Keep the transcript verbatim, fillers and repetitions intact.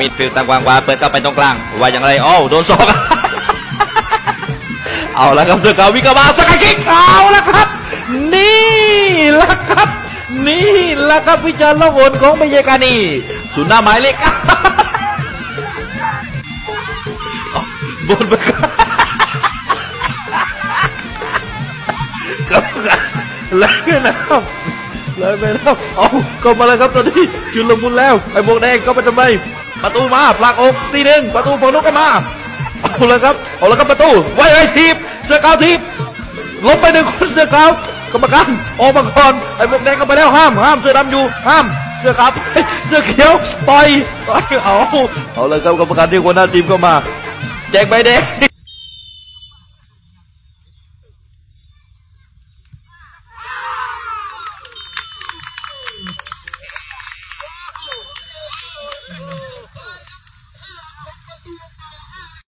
มิดฟิลด์ตามกลางขวาเปิดเข้าไปตรงกลางว่าอย่างไรโอ้โดนศอกเอาละครับเสือขาววิ่งเข้ามาสกัดคิกเอาละครับนี่ละครับนี่ละครับวิจารณ์ล่องหนของเบยกานีสุน่าหมายเล็กบนไปครับแล้วนะครับเลยไปแล้วเอาเข้ามาเลยครับตอนนี้จุลมุนแล้วไอ้โบกแดงก็ไปทำไมประตูมาผลักอกตีหนึ่งประตูฝั่งนู้นก็มาเอาเลยครับเอาเลยครับประตูไว้ไอ้ทีบเสื้อขาวทีบล้มไปหนึ่งคนเสื้อขาวกรรมการออกมาก่อนไอ้โบกแดงก็ไปแล้วห้ามห้ามเสื้อดำอยู่ห้ามเสื้อขาวเสื้อเขียวต่อยต่อยเอาเอาเลยครับกรรมการที่หัวหน้าทีมก็มาแจกใบแดง